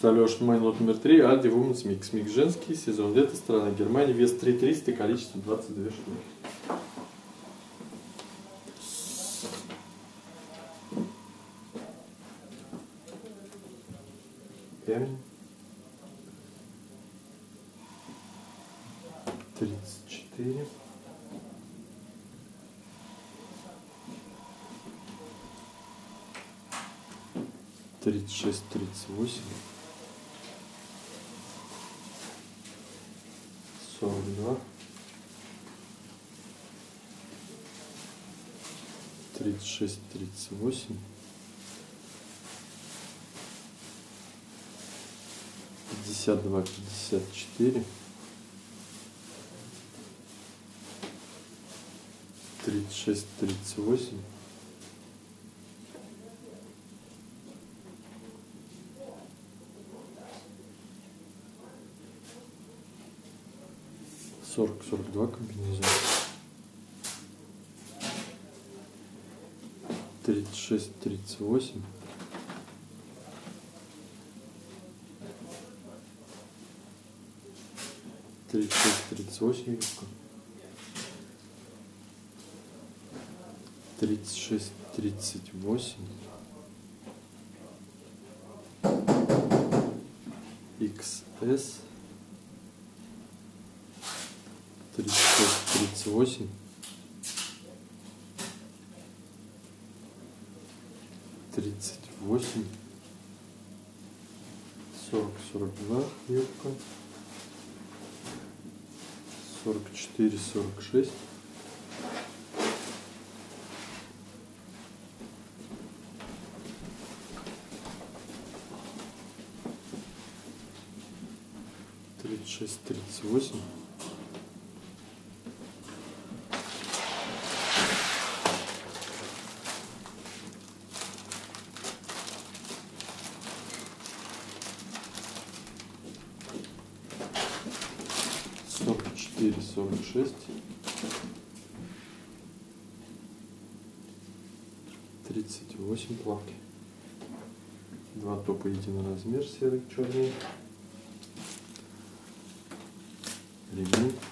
Представляешь, мой лот номер 3, Aldi Women's Mix. Микс женский, сезон лето, страна Германия, вес 3300, количество 22 штуки. Камень. 34. 36, 38, 42, 36, 38, 52, 54, 36, 38, 40, 42 комбинезон, 36, 38, 36, 38 юбка, 36, 38, XS, 36, 38, 38, 40, 42 юбка, 44, 46, 36, 38, 44, 46, 38 плавки. Два топа единый размер, серый, черный. Ремень.